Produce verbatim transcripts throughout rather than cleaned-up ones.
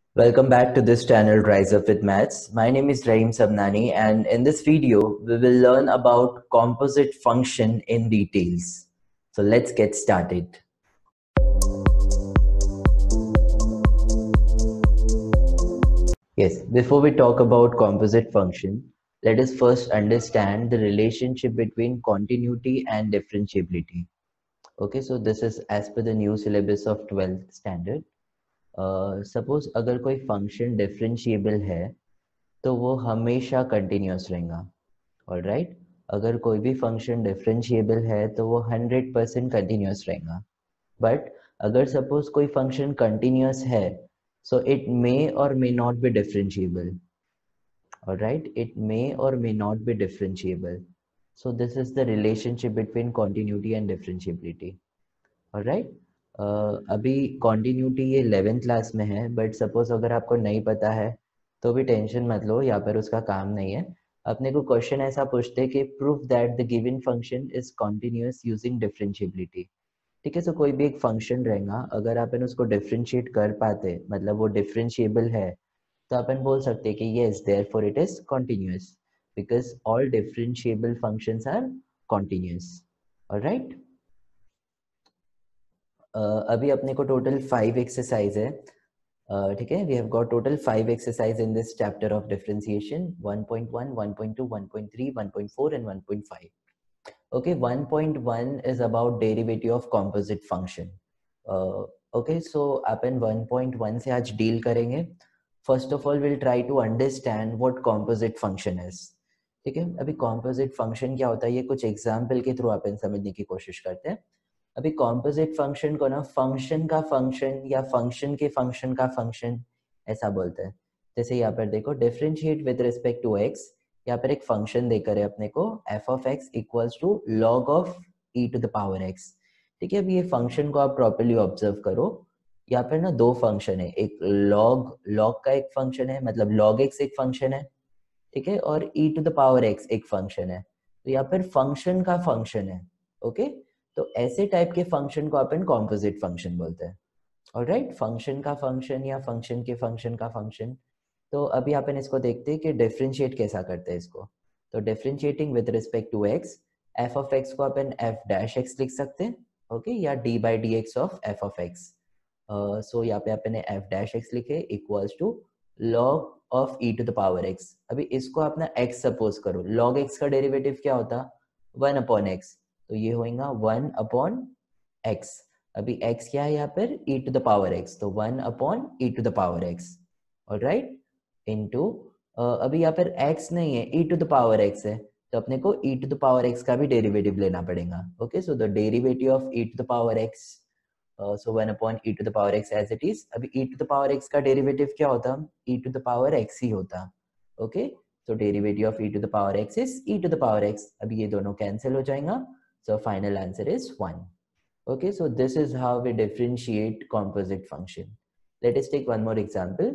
Welcome back to this channel Rise Up with Maths. My name is Rahim Sabnani, and in this video we will learn about composite function in details. So let's get started. Yes, before we talk about composite function, let us first understand the relationship between continuity and differentiability. Okay, so this is as per the new syllabus of twelfth standard. Suppose uh, अगर कोई function differentiable है तो वो हमेशा continuous रहेगा. All right right? अगर कोई भी फंक्शन डिफरेंशिएबल है तो वो हंड्रेड परसेंट कंटिन्यूस रहेगा. बट अगर सपोज कोई फंक्शन कंटिन्यूस है so it may or may not be differentiable. All right, it may or may not be differentiable. So this is the relationship between continuity and differentiability. All right, अभी continuity ये eleventh class में है, but suppose अगर आपको नहीं पता है तो भी टेंशन मत लो, यहाँ पर उसका काम नहीं है. अपने को क्वेश्चन ऐसा पूछते कि proof that the given function is continuous using differentiability. ठीक है, सो कोई भी एक फंक्शन रहेगा, अगर अपन उसको डिफरेंशिएट कर पाते, मतलब वो डिफरेंशिएबल है, तो अपन बोल सकते कि yes therefore it is continuous because all differentiable functions are continuous. Alright, Uh, अभी अपने को टोटल फाइव एक्सरसाइज है. ठीक है, we have got total five exercise in this chapter of differentiation. One point one, one point two, one point three, one point four and one point five. okay, one point one is about derivative of composite function. uh, okay, so अपन one point one से आज deal करेंगे. First of all will try to understand what composite function is. ठीक है, अभी composite function क्या होता है ये कुछ एग्जाम्पल के थ्रू अपन समझने की कोशिश करते हैं. अभी कॉम्पोजिट फंक्शन को ना फंक्शन का फंक्शन या फंक्शन के फंक्शन का फंक्शन ऐसा बोलते हैं. जैसे यहाँ पर देखो, differentiate with respect to x. यहाँ पर एक फंक्शन देकर है अपने को f of x equals to log of e to the power x. ठीक है, अभी ये फंक्शन को आप प्रॉपर्ली ऑब्जर्व करो. यहाँ पर ना दो फंक्शन है, एक लॉग लॉग का एक फंक्शन है, मतलब लॉग एक्स एक फंक्शन है. ठीक है, और e to the power x एक फंक्शन है. तो यहाँ पर फंक्शन का फंक्शन है. Okay okay? तो ऐसे टाइप के फंक्शन को अपन कॉम्पोजिट फंक्शन बोलते हैं. ऑलराइट, फंक्शन का फंक्शन या फंक्शन के फंक्शन का फंक्शन. तो अभी अपन इसको देखते हैं कि डिफरेंशिएट कैसा करते हैं इसको. तो differentiating with respect to x, f of x को अपन एफ डैश एक्स लिख सकते हैं. ओके, या d by d x of f of x. So यहाँ पे अपन ने एफ डैश एक्स लिखे equals to log of e to the power x. अभी इसको अपना एक्स सपोज करो. लॉग एक्स का डेरिवेटिव क्या होता? One upon x. तो ये होगा वन अपॉन एक्स. अभी x क्या है यहाँ पर? e to the power x. तो one upon e to the power x. Alright, into अभी यहाँ पर x नहीं है, e to the power x है, तो अपने को e to the power x का भी डेरिवेटिव लेना पड़ेगा. Okay, so the derivative of e to the power x, so one upon e to the power x as it is. अभी e to the power x का derivative क्या होता? e to the power x ही होता. Okay, so derivative of e to the power x is e to the power x. अभी ये दोनों cancel हो जाएगा. So final answer is one. Okay, so this is how we differentiate composite function. Let us take one more example.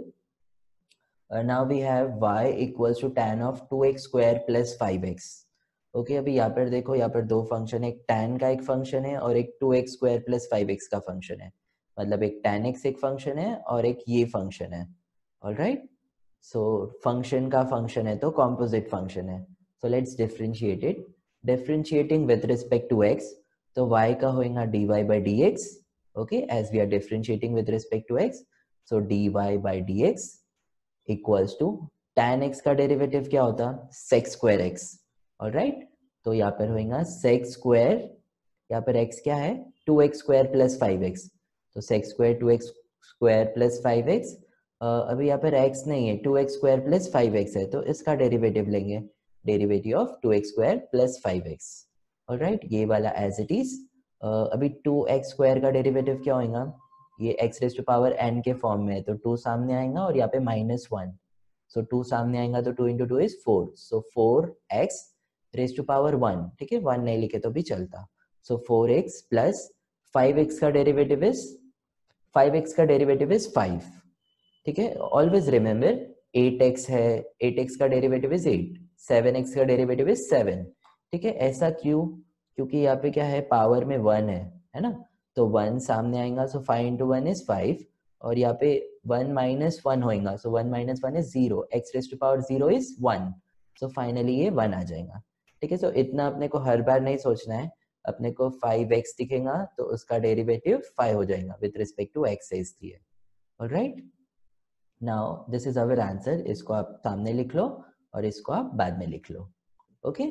Uh, now we have y equals to tan of two x square plus five x. Okay, अभी यहाँ पर देखो, यहाँ पर दो function है, एक tan का एक फंक्शन है और एक two x square plus five x का फंक्शन है. मतलब एक tan x एक फंक्शन है और एक ये फंक्शन है. Alright, so फंक्शन का फंक्शन है तो composite फंक्शन है. So let's differentiate it. Differentiating with respect to x, तो y का होगा dy by dx. okay, as we are differentiating with respect to x, so dy by dx equals to tan x का derivative क्या होता? sec square x. alright, तो यहाँ पर होगा sec square, यहाँ पर x क्या है? Two x square plus five x. तो sec square two x square plus five x. uh, अभी यहाँ पर x नहीं है, two x square plus five x है, तो इसका डेरिवेटिव लेंगे, derivative of two x square plus five x. Alright, ये वाला एज इट इज. अभी टू एक्स square का डेरिवेटिव क्या होगा? ये x raise to power n के फॉर्म में है, तो टू सामने आएगा और यहाँ पे माइनस वन. सो टू सामने आएगा तो two into two is four. So four x raise to power one. ठीक है, वन नहीं लिखे तो भी चलता. So four x plus five x का डेरिवेटिव इज फाइव एक्स का डेरिवेटिव इज फाइव. ठीक है, ऑलवेज रिमेंबर एट एक्स है, एट एक्स का derivative is eight, seven x का डेरिवेटिव इज सेवन. ठीक है, ऐसा क्यों? क्योंकि यहाँ पे क्या है, पावर में वन है है ना, तो वन सामने आएगा, so five into one is five, और यहाँ पे वन माइनस वन होएगा, so one minus one is zero, x raise to power zero is one, so finally ये वन आ जाएगा। ठीक है, सो इतना अपने को हर बार नहीं सोचना है, अपने को फाइव एक्स दिखेगा तो उसका डेरिवेटिव फाइव हो जाएगा with respect to x is दिए। Alright, now this is our answer, इसको आप सामने लिख लो और इसको आप बाद में लिख लो। Okay,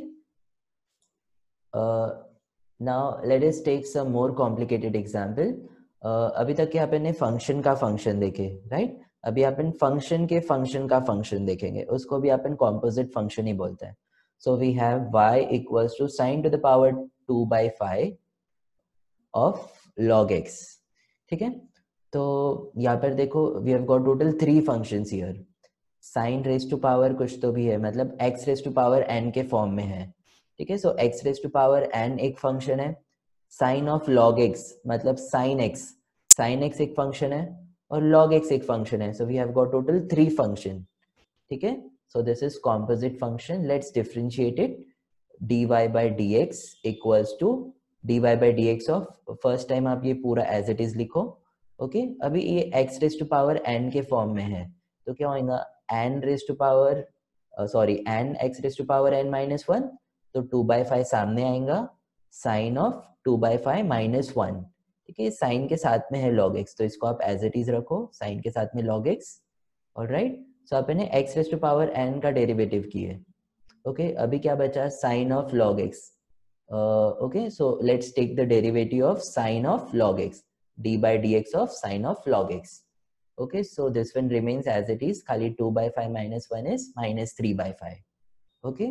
now let us take some more complicated example. अभी तक के अपन ने फंक्शन का फंक्शन देखे, राइट right? अभी अपन फंक्शन के फंक्शन का फंक्शन देखेंगे, उसको भी अपन कॉम्पोजिट फंक्शन ही बोलते हैं। So we have y equals to sine to the power two by five of log x। ठीक है, तो यहाँ पर देखो we have got total three functions here. Sine raise to power कुछ तो भी है, मतलब x raise to power n के फॉर्म में है। ठीक है, so x raise to power n एक फंक्शन है, साइन ऑफ log x मतलब साइन x, साइन x एक फंक्शन है और log x एक फंक्शन है। So we have got total three function. ठीक है, सो this is composite function. Let's differentiate it, dy by dx equals to dy by dx of, first time आप ये पूरा एज इट इज लिखो। Okay okay? अभी ये x raise to power n के फॉर्म में है, तो क्या होगा, n raise to power sorry n x raise to power n minus one, तो टू बाई फाइव सामने आएगा, sine of two by five minus one. ठीक है, साइन के साथ में है log x, तो इसको आप एज इट इज रखो, साइन के साथ में log x। ऑलराइट, सो आपने x raise to power n का डेरिवेटिव किए। ओके, अभी क्या बचा, sine of log x। Okay, so let's take the derivative of sine of log x, d by dx of sin of log x. Okay, so this one remains as it is, खाली two by five minus one is minus three by five. Okay,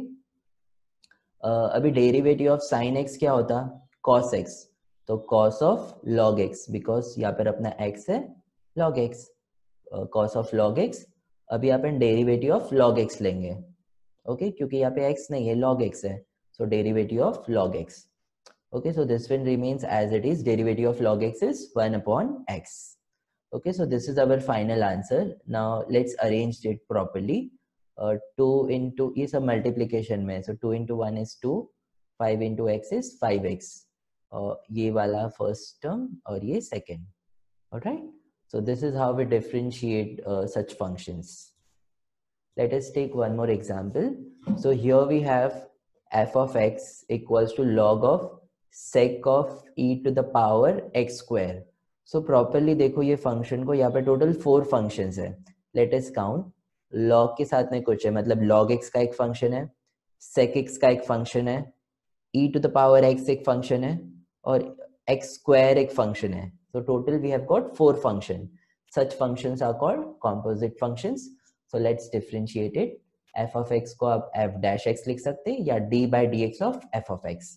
uh, अभी derivative of sin x क्या होता, cos x, तो cos of log x, because यहाँ पर अपना x है log x, uh, cos of log x. अभी अपन डेरिवेटिव ऑफ log x लेंगे, ओके okay? क्योंकि यहाँ पे x नहीं है, log x है, so derivative of log x. Okay, so this one remains as it is, derivative of log x is one upon x. Okay, so this is our final answer. Now let's arrange it properly. Uh, two into, ये सब multiplication में, so two into one is two, five into x is five x. Uh, ये वाला first term और ये second. Alright, so this is how we differentiate uh, such functions. Let us take one more example. So here we have f of x equals to log of sec of e to the power x square. So properly देखो ये function को, यहाँ पे total four functions है. Let us count. log के साथ में कुछ है, मतलब log x का एक function है, sec x का एक function है, e to the power x एक function है और x square एक function है. So total we have got four functions. Such functions are called composite functions. So let's differentiate it. f of x को आप f dash x लिख सकते हैं या d by dx of f of x.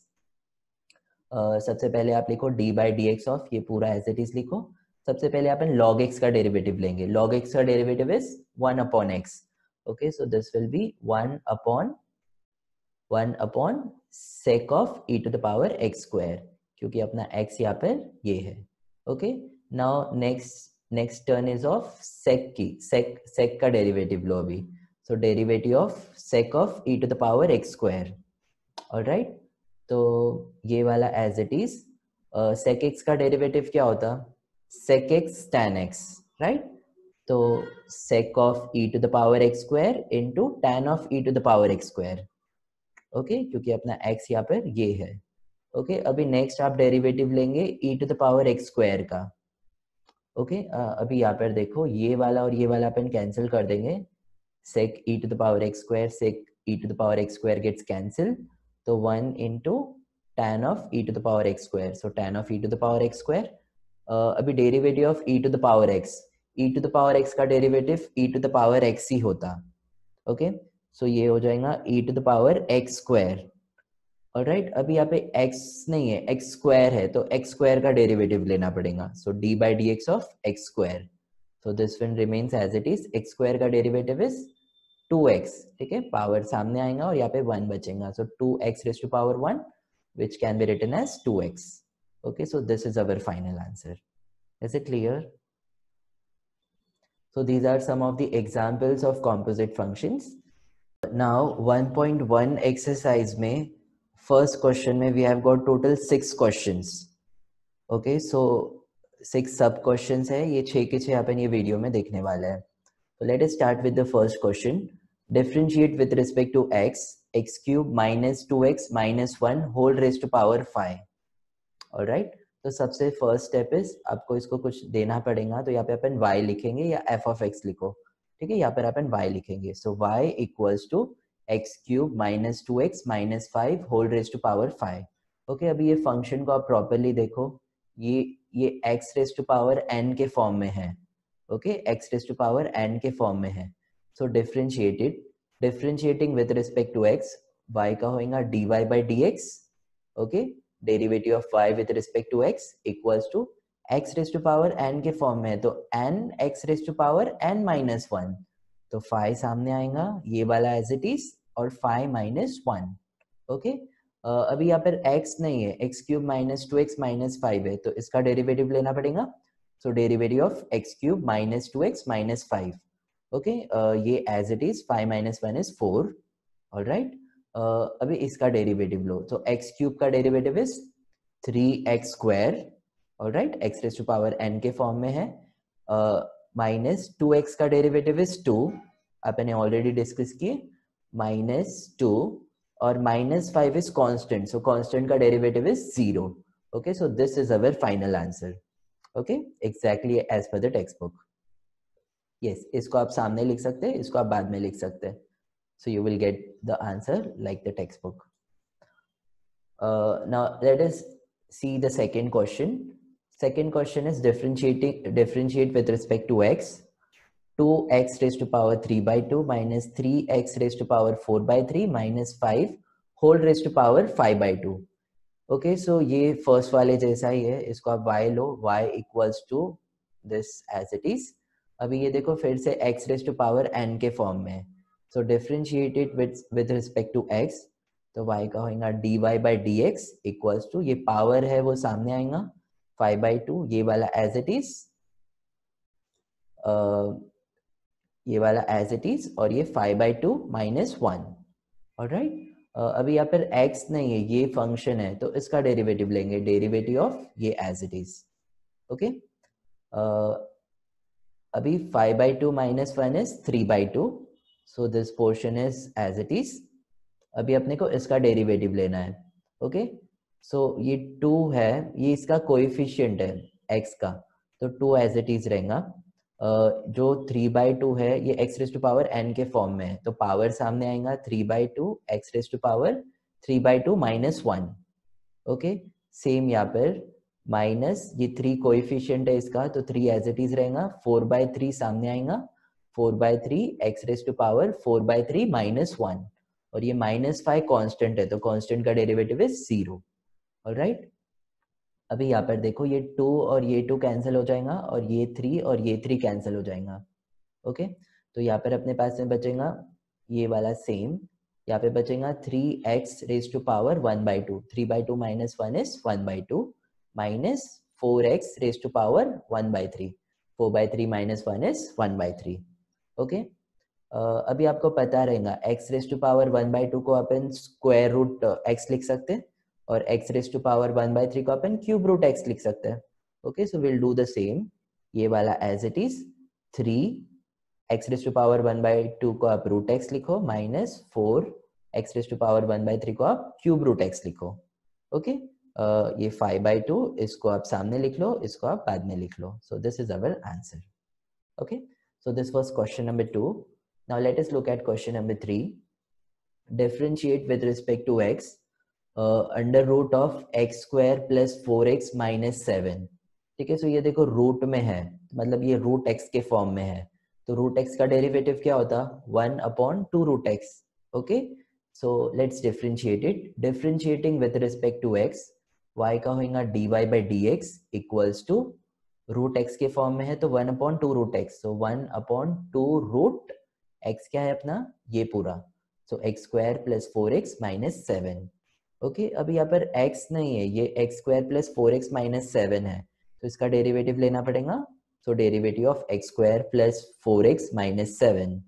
Uh, सबसे पहले आप लिखो d by dx of, ये पूरा as it is लिखो. सबसे पहले अपन log x का डेरिवेटिव लेंगे. log x का derivative is one upon x. Okay, so this will be one upon one upon sec of e to the power x square, क्योंकि अपना x यहाँ पर ये है. Okay, now next next turn is of sec की, sec sec का derivative लो अभी. So derivative of sec of e to the power x square. All right, तो ये वाला as it is. uh, sec x का डेरिवेटिव क्या होता, sec x tan x, right? तो sec of e to the power x square into tan of e to the power x square. Okay okay? क्योंकि अपना x यहाँ पर ये है. Okay okay? अभी नेक्स्ट आप डेरिवेटिव लेंगे e to the power x square का. Okay okay? uh, अभी यहाँ पर देखो ये वाला और ये वाला अपन कैंसिल कर देंगे. sec e to the power x square, sec e to the power x square gets cancelled. तो one into tan of e to the power x square. So tan of e to the power x square. uh, अभी derivative of e to the power x, e to the power x का derivative e to the power x ही होता. Okay, so ये हो जाएगा e to the power x square. Alright, अभी यहाँ पे x नहीं है, x square है, तो x square का डेरिवेटिव लेना पड़ेगा. So d by dx of x square. So this one remains as it is. x square का डेरिवेटिव is टू एक्स. ठीक है, पावर सामने आएगा और यहाँ पे वन बचेगा. So two x raise to power one, which can be written as two x. Okay, so this is our final answer. Is it clear? So these are some of the examples of composite functions. Now one point one exercise में first question में we have got total six questions. Okay, so six सब questions है, ये छः के छः अपन ये video में देखने वाला है. So let us start with the first question. Differentiate with respect to x, x cube minus two x minus one whole raised to power five. Alright? तो सबसे फर्स्ट स्टेप इज आपको इसको कुछ देना पड़ेगा, तो यहाँ पे अपन y लिखेंगे या f of x लिखो. ठीक है, यहाँ पर अपन y लिखेंगे. So so, y equals two x cube minus two x minus five whole raise to power five. Okay, अभी ये फंक्शन को आप प्रॉपरली देखो, ये ये x raise to power n के फॉर्म में है. Okay, x raise to power n के फॉर्म में है. So differentiated differentiating with respect to x, y का होगा dy by dx. Okay, derivative of y with respect to x equals to x raise to power n के form में है, तो n x raise to power n minus one. तो five सामने आएगा, ये वाला एज इट इज, और फाइव माइनस वन. ओके, अभी यहाँ पर x नहीं है, x cube minus two x minus five है, तो इसका डेरिवेटिव लेना पड़ेगा. So derivative of x cube minus two x minus five. Okay, ये as it is, five minus one is four. Alright, Uh, अभी इसका डेरिवेटिव लो, तो एक्स क्यूब का derivative is three x square. Alright, x raise to power n के form में है. Minus two x का डेरिवेटिव इज टू, आपने ऑलरेडी डिस्कस किए, माइनस टू, और minus five is constant, so constant का derivative is zero. Okay, so this is our final answer. Okay, exactly as per the text book. Yes, इसको आप सामने लिख सकते हैं, इसको आप बाद में लिख सकते हैं. So you will get the answer like the textbook. Uh, now let us see the second question. Second question is differentiating differentiate with respect to x. two x raised to power three by two minus three x raised to power four by three minus five whole raised to power five by two. Okay, so ये first वाले जैसा ही है, इसको आप y लो, y equals to this as it is. अभी ये देखो फिर से x raised to power n के फॉर्म में है. So differentiate it with with respect to x, तो y का होगा dy by dx equals to, ये पावर है वो सामने आएगा, फाइव by टू, ये वाला as it is, uh, ये वाला as it is, और ये five by two minus one. alright, uh, अभी यहाँ पर x नहीं है, ये फंक्शन है, तो इसका डेरिवेटिव लेंगे, डेरिवेटिव ऑफ ये as it is. Okay, okay? uh, अभी five by two minus one is three by two. So this portion is as it is. अभी अपने को इसका डेरिवेटिव लेना है. ओके, सो ये टू है, ये इसका कोएफिशिएंट है x का, तो टू एज इट इज रहेगा. uh, जो थ्री बाई टू है ये x raise to power n के फॉर्म में है, तो पावर सामने आएगा three by two x raise to power three by two minus one. Okay, same यहाँ पर माइनस, ये थ्री कोएफिशिएंट है इसका, तो थ्री एज इट इज रहेगा, फोर बाई थ्री सामने आएगा, four by three x raise to power four by three minus one, और ये माइनस फाइव कॉन्स्टेंट है, तो कॉन्स्टेंट का डेरिवेटिव इज जीरो. ऑलराइट, अभी यहाँ पर देखो, ये टू और ये टू कैंसिल हो जाएगा, और ये थ्री और ये थ्री कैंसिल हो जाएगा. ओके, तो यहाँ पर अपने पास में बचेगा ये वाला सेम, यहाँ पे बचेगा three x raise to power one by two, three by two minus one is one by two, minus four x raise to power one by three, four by three minus one is one by three. Okay, अभी आपको पता रहेगा x raise to power one by two को अपन square root x लिख सकते हैं, और x raise to power one by three को अपन क्यूब रूट x लिख सकते हैं. Okay, so will do the same, ये वाला as it is, three x raise to power one by two को आप रूट x लिखो, minus four x raise to power one by three को आप क्यूब रूट x लिखो. Okay, uh, ये five by two, इसको आप सामने लिख लो, इसको आप बाद में लिख लो. So this is our answer. Okay, so this was question number two. Now let us look at question number three. Differentiate with respect to x, uh, under root of x square plus four x minus seven. ठीक है, so ये देखो root में है, मतलब ये root x के form में है, तो रूट x का डेरिवेटिव क्या होता, one upon two root x. Okay, so let's differentiate it. Differentiating with respect to x, y का होगा dy by dx equals to, root x के फॉर्म में है, तो one upon two root x, so one upon two root x क्या है अपना, ये पूरा, so x square plus four x minus seven. Okay, अभी यहाँ पर x नहीं है, ये x square plus four x minus seven है, तो इसका डेरिवेटिव लेना पड़ेगा. So derivative of x square plus four x minus seven.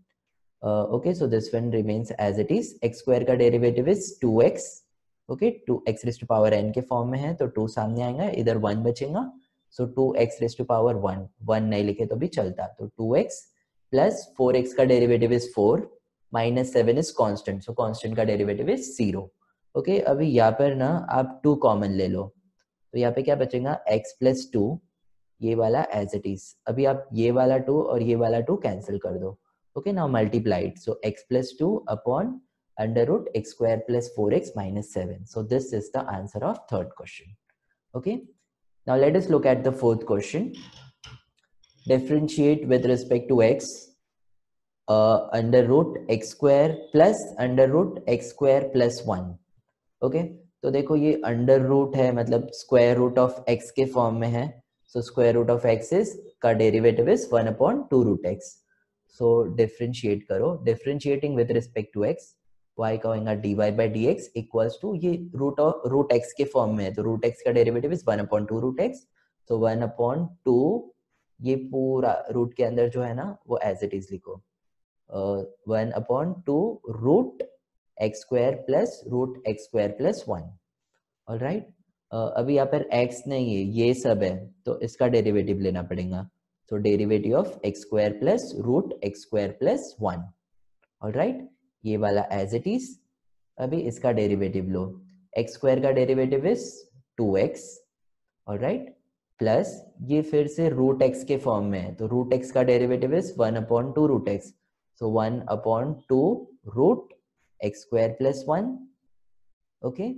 Okay, so this one remains as it is. X square का derivative is two x. Okay, two x raise to power n के form में है, तो two सामने आएगा, इधर one बचेगा, so two x raise to power one, one नहीं लिखे तो भी चलता, तो two x plus four x का derivative is four minus seven is constant, so constant का डेरिवेटिव इज जीरो। ओके, अभी यहाँ पर ना आप टू कॉमन ले लो, तो यहाँ पे क्या बचेगा x प्लस टू, ये वाला एज इट इज। अभी आप ये वाला टू और ये वाला टू कैंसिल कर दो। Okay, now multiplied, so x plus two upon under root x square plus four x minus seven. So this is the answer of third question. Okay, now let us look at the fourth question. Differentiate with respect to x under root x square plus under root x square plus one. Okay, तो देखो ये under root है, मतलब square root of x के form में है, सो square root of x is का derivative is one upon two root x. So differentiate करो, differentiating with respect to x, y का होगा dy by d x equals to, ये root of root x के form में है, तो root x का derivative is one upon two root x, तो वन अपॉन टू, ये पूरा रूट के अंदर जो है ना वो एज इट इज लिखो, one upon two root x square plus root x square plus one. Alright, अभी यहाँ पर x नहीं है, ये सब है, तो इसका डेरिवेटिव लेना पड़ेगा, तो derivative of x square plus root x square plus one. Alright, ये वाला एज इट इज। अभी इसका डेरिवेटिव लो, एक्स स्क्वायर का derivative is two x, alright, plus ये फिर से रूट एक्स के फॉर्म में है, तो रूट एक्स का derivative is one upon two root x, so one upon two root x square plus one. Okay,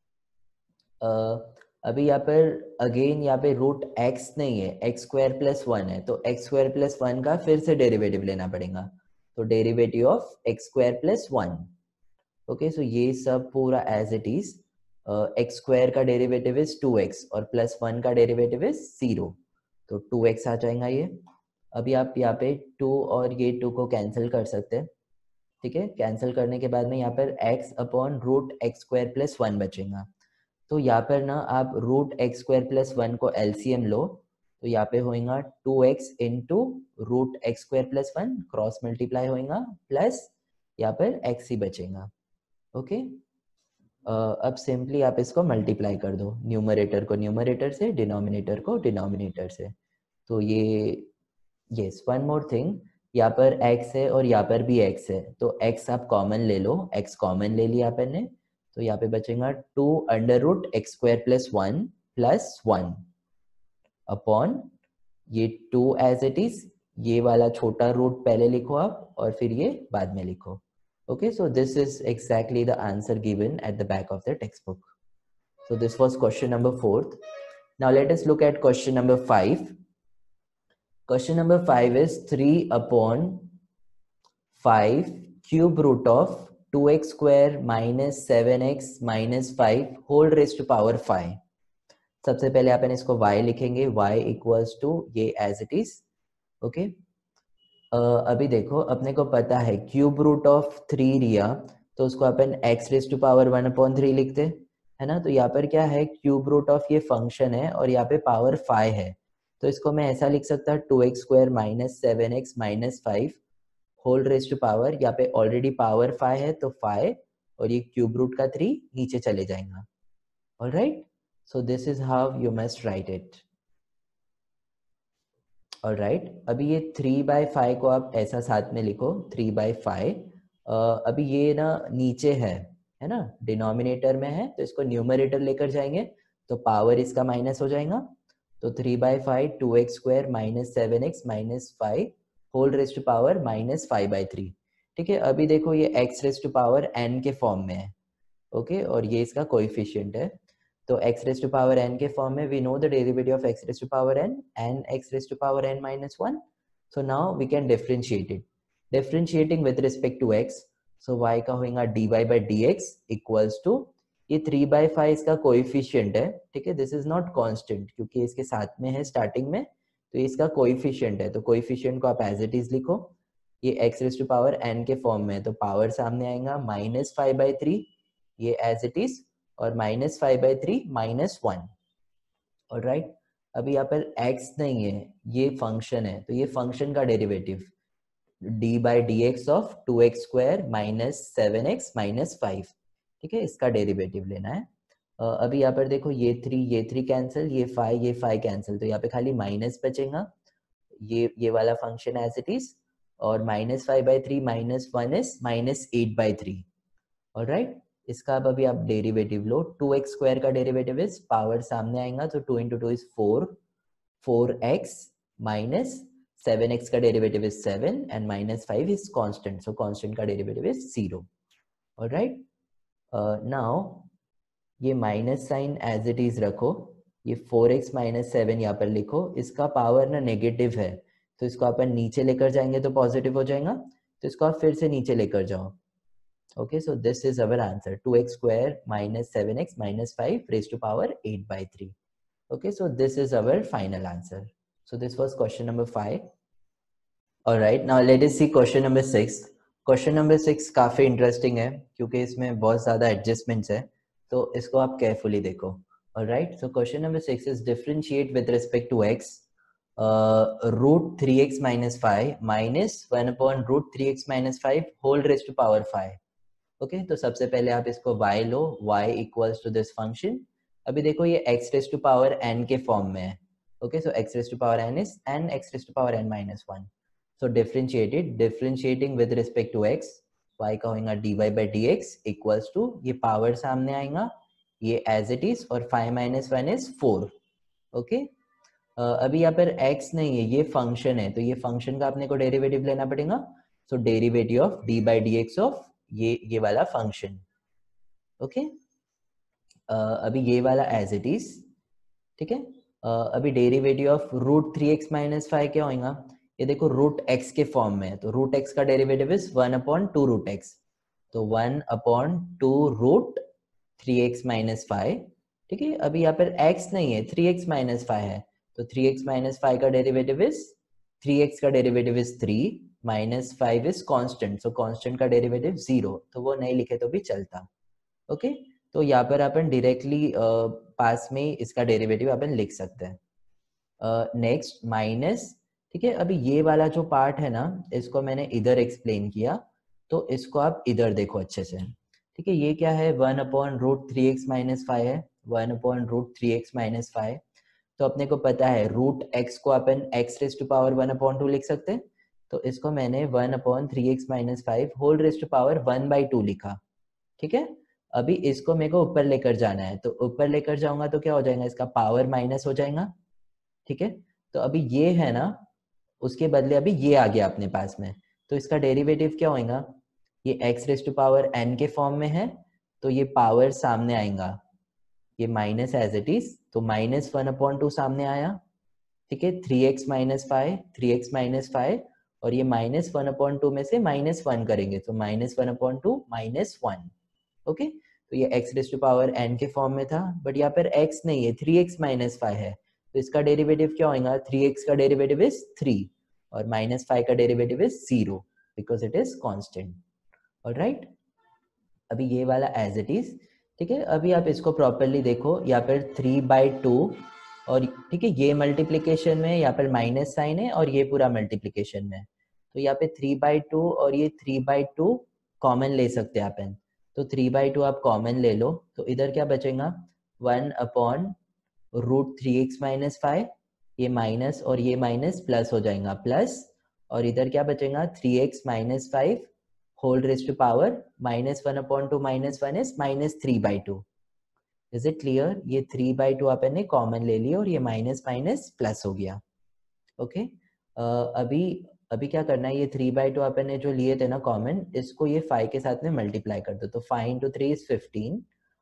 अभी यहाँ पर अगेन यहाँ पे रूट एक्स नहीं है, एक्स स्क्वायर प्लस वन है, तो एक्स स्क्वायर प्लस वन का फिर से डेरिवेटिव लेना पड़ेगा, तो derivative of x square plus one. Okay, so ये सब पूरा as it is, x square का डेरिवेटिव इज टू एक्स और प्लस वन का डेरिवेटिव इज जीरो, तो टू एक्स आ जाएगा ये। अभी आप यहाँ पे टू और ये टू को कैंसिल कर सकते हैं, ठीक है, कैंसिल करने के बाद में यहाँ पर x upon root x square plus one बचेगा, तो यहाँ पर ना आप root x square plus one को एलसीएम लो, तो यहाँ पे होएगा two x into root x square plus one, cross multiply होएगा, प्लस यहाँ पर x ही बचेगा। ओके, अब सिंपली आप इसको मल्टीप्लाई कर दो, न्यूमरेटर को न्यूमरेटर से, डिनोमिनेटर को डिनोमिनेटर से, तो ये यस, वन मोर थिंग, यहाँ पर x है और यहाँ पर भी x है, तो x आप कॉमन ले लो, x कॉमन ले लिया अपन ने, तो यहाँ पे बचेगा two under root x square plus one plus one upon ये टू एज इट इज, ये वाला छोटा रूट पहले लिखो आप और फिर ये बाद में लिखो। Okay, so this is exactly the answer given at the back of the text book. So this was question number fourth. Now let us look at question number five. Question number five is three upon five cube root of two x square minus seven x minus five whole raised to power five. सबसे पहले अपन इसको y लिखेंगे, y equals to ये as it is. Okay, अभी देखो अपने को पता है क्यूब रूट ऑफ थ्री लिया तो उसको अपन x raise to power one upon three लिखते है ना, तो यहाँ पर क्या है, क्यूब रूट ऑफ ये फंक्शन है और यहाँ पे पावर फाइव है, तो इसको मैं ऐसा लिख सकता two x square minus seven x minus five whole raise to power, यहाँ पे ऑलरेडी पावर फाइव है तो फाइव और ये क्यूब रूट का थ्री नीचे चले जाएगा। Alright, so this is how you must write it. Alright, अभी ये थ्री बाई फाइव को आप ऐसा साथ में लिखो, थ्री बाई फाइव। अभी ये ना नीचे है है ना, डिनोमिनेटर में है, तो इसको न्यूमरेटर लेकर जाएंगे तो पावर इसका माइनस हो जाएगा, तो three by five two x square minus seven x minus five whole raise to power minus five by three. ठीक है, अभी देखो ये x raise to power n के फॉर्म में है, ओके okay? और ये इसका कोएफिशिएंट है, तो x raise to power n के फॉर्म में we know the derivative of x raise to power n and x raise to power n minus one, so now we can differentiate it, differentiating with respect to x, so y का होगा dy by dx equals to ये three by five इसका coefficient है, ठीक है, this is not constant क्योंकि इसके साथ में है स्टार्टिंग में, तो ये इसका कोएफिशिएंट है, तो कोएफिशिएंट को आप एज इट इज लिखो, ये x raise to power n के फॉर्म में है, तो पावर सामने आएगा माइनस फाइव बाई थ्री, ये एज इट इज, और minus five by three minus one. Alright, अभी यहाँ पर x नहीं है, ये फंक्शन है, तो ये फंक्शन का derivative d by d x of two x square minus seven x minus five, ठीक है, इसका डेरिवेटिव लेना है। अभी यहाँ पर देखो ये थ्री ये थ्री कैंसिल, ये फाइव ये फाइव कैंसिल, तो यहाँ पे खाली माइनस बचेगा, ये ये वाला फंक्शन एज इट इज, और minus five by three minus one is minus eight by three. Alright, इसका अब अभी आप डेरिवेटिव लो, टू एक्स स्क्वायर का डेरिवेटिव इज, पावर सामने आएगा तो two into two is four, four x minus seven x का derivative is seven and minus five is constant, so constant का derivative is zero. Alright, now ये minus sign as it is रखो, ये four x minus seven यहाँ पर लिखो, इसका power ना नेगेटिव है तो इसको अपन नीचे लेकर जाएंगे तो पॉजिटिव हो जाएगा, तो इसको आप फिर से नीचे लेकर जाओ। Okay, so this is our answer, two x square minus seven x minus five raised to power eight by three. Okay, so this is our final answer. So this was question number five. All right, now let us see question number six. Question number six काफी interesting है क्योंकि इसमें बहुत ज़्यादा adjustments है, तो इसको आप carefully देखो. All right, so question number six is differentiate with respect to x uh, root three x minus five minus one upon root three x minus five whole raised to power five. Okay okay, तो सबसे पहले आप इसको y लो, y equals to this function. अभी देखो ये x raise to power n के फॉर्म में है। Okay, so x raise to power n is n x raise to power n minus one. So differentiated, differentiating with respect to x, y का होगा dy by d x equals to, ये power सामने आएगा, ये as it is, और five minus one is four. Okay, अभी यहाँ पर x नहीं है, ये फंक्शन है, तो ये फंक्शन का अपने को डेरिवेटिव लेना पड़ेगा। So derivative of d by d x of ये ये वाला फंक्शन। ओके, अभी ये वाला एज इट इज, ठीक है। uh, अभी derivative of root three x minus five क्या होगा, ये देखो रूट एक्स के फॉर्म में है, तो रूट एक्स का derivative is one upon two root x, तो one upon two root three x minus five, ठीक है। अभी यहाँ पर x नहीं है, थ्री एक्स माइनस फाइव है, तो थ्री एक्स माइनस फाइव का डेरिवेटिव इज, थ्री एक्स का derivative is three, minus five is constant, so constant का डेरिवेटिव जीरो, तो वो नहीं लिखे तो भी चलता। ओके, तो यहाँ पर अपन डायरेक्टली पास में इसका डेरिवेटिव अपन लिख सकते हैं। नेक्स्ट माइनस, ठीक है। अभी ये वाला जो पार्ट है ना, इसको मैंने इधर एक्सप्लेन किया, तो इसको आप इधर देखो अच्छे से, ठीक है। ये क्या है, one upon root three x minus five है, one upon root three x minus five, तो अपने को पता है रूट एक्स को अपन x raise to power one upon two लिख सकते हैं, तो इसको मैंने one upon three x minus five whole raise to power one by two लिखा, ठीक है। अभी इसको मेरे को ऊपर लेकर जाना है, तो ऊपर लेकर जाऊंगा तो क्या हो जाएगा, इसका पावर माइनस हो जाएगा, ठीक है। तो अभी ये है ना, उसके बदले अभी ये आ गया अपने पास में, तो इसका डेरिवेटिव क्या होगा, ये x raise to power n के फॉर्म में है, तो ये पावर सामने आएगा, ये माइनस एज इट इज, तो माइनस वन अपॉन टू सामने आया, ठीक है। Three x minus five, three x minus five, और ये माइनस वन अपॉन टू में से माइनस वन करेंगे, तो minus one upon two minus one. Okay, तो ये x raise to power n के फॉर्म में था, बट यहाँ पर एक्स नहीं है, थ्री एक्स माइनस फाइव है, तो इसका डेरिवेटिव क्या होगा, थ्री एक्स का डेरिवेटिव इज थ्री, और माइनस फाइव का derivative is zero, because it is constant. Alright, अभी ये वाला एज इट इज, ठीक है। अभी आप इसको प्रॉपरली देखो, यहाँ पर थ्री बाई टू, और ठीक है, ये मल्टीप्लीकेशन में यहाँ पर माइनस साइन है, और ये पूरा मल्टीप्लीकेशन में, तो यहाँ पे थ्री बाई टू और ये थ्री बाई टू कॉमन ले सकते हैं अपन, तो थ्री बाई टू आप कॉमन ले लो, तो इधर क्या बचेगा, one upon root three x minus five, ये माइनस और ये माइनस प्लस हो जाएगा, प्लस, और इधर क्या बचेगा, three x minus five whole raise to power minus one upon two minus one is minus three by two. Is it clear, ये थ्री बाई टू अपन ने कॉमन ले लिया और ये माइनस माइनस प्लस हो गया। Okay, okay? uh, अभी अभी क्या करना है, ये थ्री बाई टू अपन ने जो लिए थे ना कॉमन, इसको ये फाइव के साथ में मल्टीप्लाई कर दो, तो five into three is fifteen,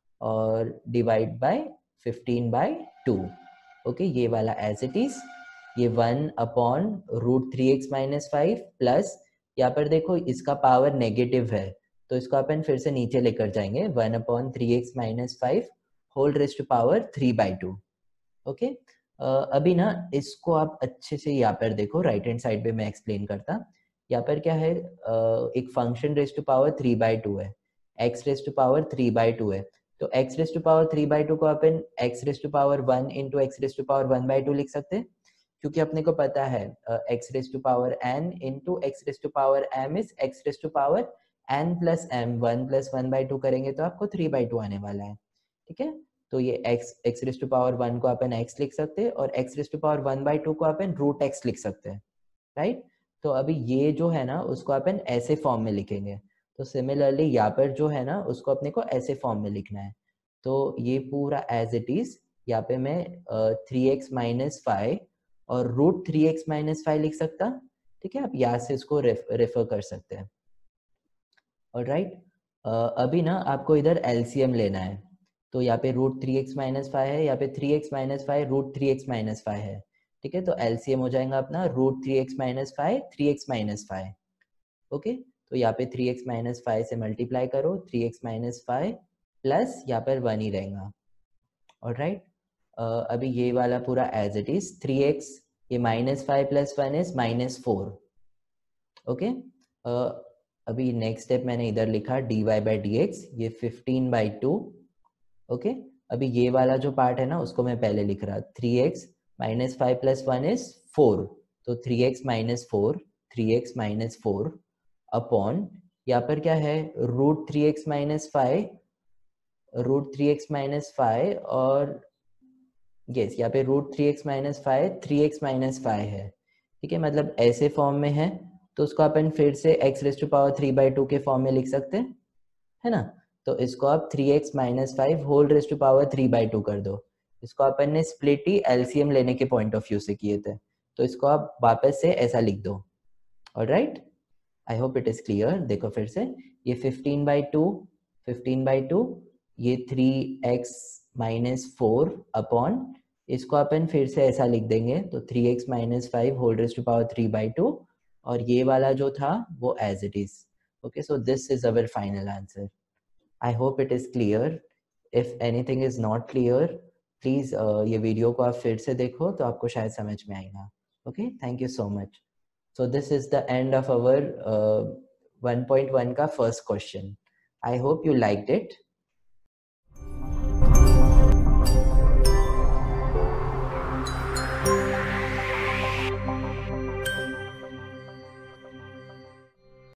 और divide by fifteen by two. Okay, ये वाला एज इट इज, ये one upon root three x minus five, plus यहाँ पर देखो इसका पावर नेगेटिव है, तो इसको अपन फिर से नीचे लेकर जाएंगे, one upon three x minus five whole raise to power three by two. Okay, अभी ना इसको आप अच्छे से यहाँ पर देखो, राइट हैंड साइड पे मैं एक्सप्लेन करता। यहाँ पर क्या है, uh, एक function raise to power three by two है, x raise to power three by two है, तो x raise to power three by two को अपन x raise to power one into x raise to power one by two लिख सकते हैं, क्योंकि अपने को पता है x raise to power n into x raise to power m is x raise to power n plus M, one plus one by two करेंगे तो आपको थ्री बाई टू आने वाला है, ठीक है। तो ये x x raise to power one को अपन x लिख सकते हैं और x raise to power one by two को अपन रूट x लिख सकते हैं, राइट। तो अभी ये जो है ना उसको अपन ऐसे फॉर्म में लिखेंगे। तो सिमिलरली यहाँ पर जो है ना उसको अपने को ऐसे फॉर्म में लिखना है। तो ये पूरा एज इट इज यहाँ पे मैं थ्री एक्स माइनस फाइव और root three x minus five लिख सकता, ठीक है। आप यहाँ से इसको रेफर कर सकते हैं। ऑलराइट, अभी ना आपको इधर एलसीएम लेना है। तो यहाँ पे root three x minus five है, यहाँ पे three x minus five root three x minus five है, ठीक है। तो एलसीएम हो जाएगा अपना root three x minus five three x minus five, okay. तो यहाँ पे थ्री एक्स माइनस फाइव से मल्टीप्लाई करो, three x minus five plus यहाँ पर वन ही रहेगा। ऑलराइट, अभी ये वाला पूरा as it is three x, ये minus five plus one is minus four, okay. अभी नेक्स्ट स्टेप मैंने इधर लिखा d y by d x, ये फिफ्टीन बाई टू, ओके। अभी ये वाला जो पार्ट है ना उसको मैं पहले लिख रहा, three x minus five plus one is four, तो three x minus four, three x minus four upon यहाँ पर क्या है root three x minus five, root three x minus five और यस यहाँ पे root three x minus five three x minus five है, ठीक है। मतलब ऐसे फॉर्म में है तो उसको अपन फिर से x raise to power three by two के फॉर्म में लिख सकते हैं, है ना। तो इसको आप three x minus five whole raise to power three by two कर दो। इसको अपन ने स्प्लिट ही एलसीएम लेने के पॉइंट ऑफ व्यू से किए थे, तो इसको आप वापस से ऐसा लिख दो। Alright, I hope it is clear. देखो फिर से, ये fifteen by two, fifteen by two, ये three x minus four upon, इसको अपन फिर से ऐसा लिख देंगे, तो three x minus five whole raise to power three by two, और ये वाला जो था वो as it is, okay. So this is our final answer. I hope it is clear. If anything is not clear please ये video को आप फिर से देखो तो आपको शायद समझ में आएगा, okay. Thank you so much. So this is the end of our uh, one point one का first question. I hope you liked it.